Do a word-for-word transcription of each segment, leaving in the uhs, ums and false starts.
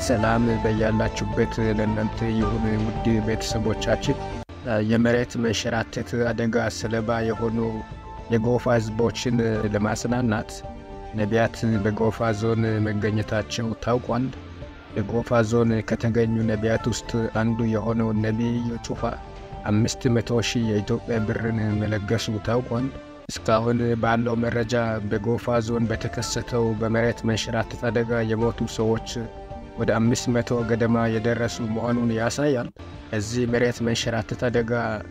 ሰላም በያላችሁበት ለእናንተ ይሁን ውድ ቤተሰቦቻችን። የመሬት መንሸራተት አደጋ ሰለባ የሆኑ የጎፋ ህዝቦችን ለማጽናናት ነቢያት በጎፋ ዞን መገኘታቸው ታውቋል። በጎፋ ዞን ከተገኙ ነቢያት ውስጥ አንዱ የሆነው ነቢይ ጩፋ አምስት መቶ ሺህ የኢትዮጵያ ብርን መለገሱ ታውቋል። እስካሁን ባለው መረጃ በጎፋ ዞን በተከሰተው በመሬት መንሸራተት አደጋ የሞቱ ሰዎች ወደ አምስት መቶ ገደማ የደረሱ መሆኑን ያሳያል። እዚህ መሬት መንሸራተት አደጋ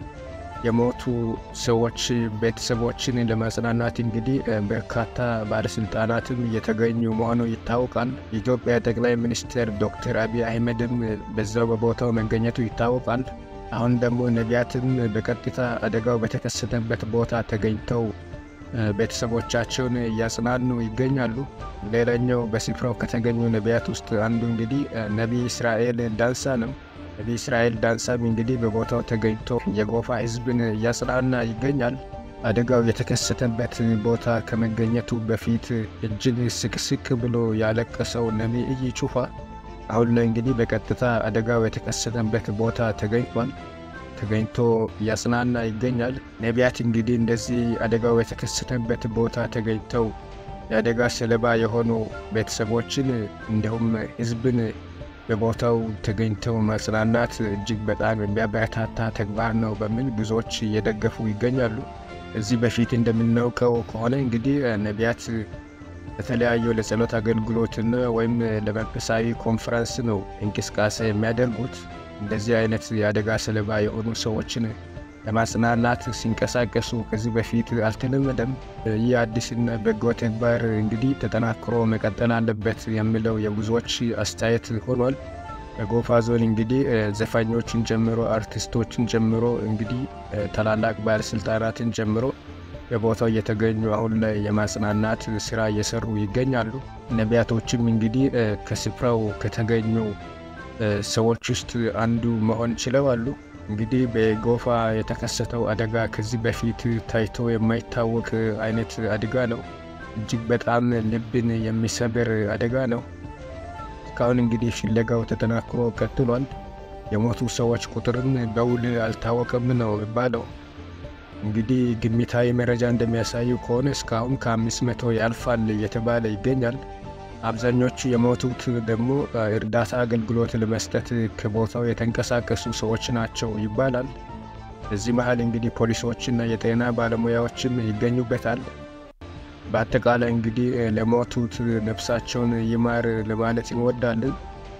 የሞቱ ሰዎች ቤተሰቦችን ለማጽናናት እንግዲህ በርካታ ባለስልጣናትም የተገኙ መሆኑ ይታወቃል። የኢትዮጵያ ጠቅላይ ሚኒስትር ዶክተር አብይ አህመድም በዛው በቦታው መገኘቱ ይታወቃል። አሁን ደግሞ ነቢያትም በቀጥታ አደጋው በተከሰተበት ቦታ ተገኝተው ቤተሰቦቻቸውን እያጽናኑ ይገኛሉ። ሌላኛው በስፍራው ከተገኙ ነቢያት ውስጥ አንዱ እንግዲህ ነቢይ እስራኤል ዳንሳ ነው። ነቢይ እስራኤል ዳንሳም እንግዲህ በቦታው ተገኝቶ የጎፋ ህዝብን እያጽናና ይገኛል። አደጋው የተከሰተበት ቦታ ከመገኘቱ በፊት እጅግ ስቅስቅ ብሎ ያለቀሰው ነቢይ ጩፋ አሁን ላይ እንግዲህ በቀጥታ አደጋው የተከሰተበት ቦታ ተገኝቷል። ተገኝቶ እያጽናና ይገኛል። ነቢያት እንግዲህ እንደዚህ አደጋው የተከሰተበት ቦታ ተገኝተው የአደጋ ሰለባ የሆኑ ቤተሰቦችን እንዲሁም ህዝብን በቦታው ተገኝተው ማጽናናት እጅግ በጣም የሚያበረታታ ተግባር ነው በሚል ብዙዎች እየደገፉ ይገኛሉ። እዚህ በፊት እንደምናውቀው ከሆነ እንግዲህ ነቢያት በተለያዩ ለጸሎት አገልግሎትና ወይም ለመንፈሳዊ ኮንፈረንስ ነው እንቅስቃሴ የሚያደርጉት። እንደዚህ አይነት የአደጋ ሰለባ የሆኑ ሰዎችን ለማጽናናት ሲንቀሳቀሱ ከዚህ በፊት አልተለመደም። ይህ አዲስና በጎ ተግባር እንግዲህ ተጠናክሮ መቀጠል አለበት የሚለው የብዙዎች አስተያየት ሆኗል። በጎፋ ዞን እንግዲህ ዘፋኞችን ጀምሮ አርቲስቶችን ጀምሮ እንግዲህ ታላላቅ ባለስልጣናትን ጀምሮ በቦታው እየተገኙ አሁን ላይ የማጽናናት ስራ እየሰሩ ይገኛሉ። ነቢያቶችም እንግዲህ ከስፍራው ከተገኙ ሰዎች ውስጥ አንዱ መሆን ችለዋል። እንግዲህ በጎፋ የተከሰተው አደጋ ከዚህ በፊት ታይቶ የማይታወቅ አይነት አደጋ ነው። እጅግ በጣም ልብን የሚሰብር አደጋ ነው። እስካሁን እንግዲህ ፍለጋው ተጠናክሮ ቀጥሏል። የሞቱ ሰዎች ቁጥርም በውል አልታወቀም ነው የሚባለው። እንግዲህ ግምታዊ መረጃ እንደሚያሳዩ ከሆነ እስካሁን ከአምስት መቶ ያልፋል እየተባለ ይገኛል። አብዛኞቹ የሞቱት ደግሞ እርዳታ አገልግሎት ለመስጠት ከቦታው የተንቀሳቀሱ ሰዎች ናቸው ይባላል። በዚህ መሃል እንግዲህ ፖሊሶችና የጤና ባለሙያዎችም ይገኙበታል። በአጠቃላይ እንግዲህ ለሞቱት ነፍሳቸውን ይማር ለማለት እንወዳለን።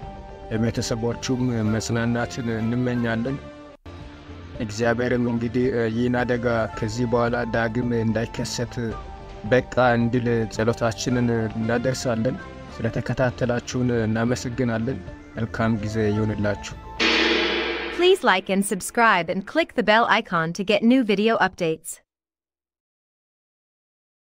ለቤተሰቦቹም መጽናናትን እንመኛለን። እግዚአብሔርም እንግዲህ ይህን አደጋ ከዚህ በኋላ ዳግም እንዳይከሰት በቃ እንድል ጸሎታችንን እናደርሳለን። ስለተከታተላችሁን እናመሰግናለን። መልካም ጊዜ ይሁንላችሁ። Please like and subscribe and click the bell icon to get new video updates.